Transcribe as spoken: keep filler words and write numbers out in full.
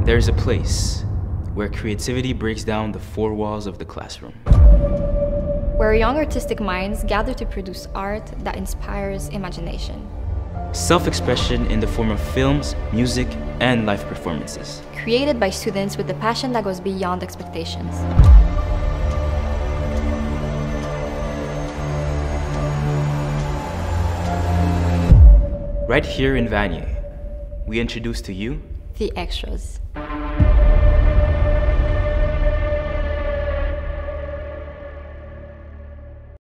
There's a place where creativity breaks down the four walls of the classroom. Where young artistic minds gather to produce art that inspires imagination. Self-expression in the form of films, music, and live performances. Created by students with a passion that goes beyond expectations. Right here in Vanier, we introduce to you The Extras.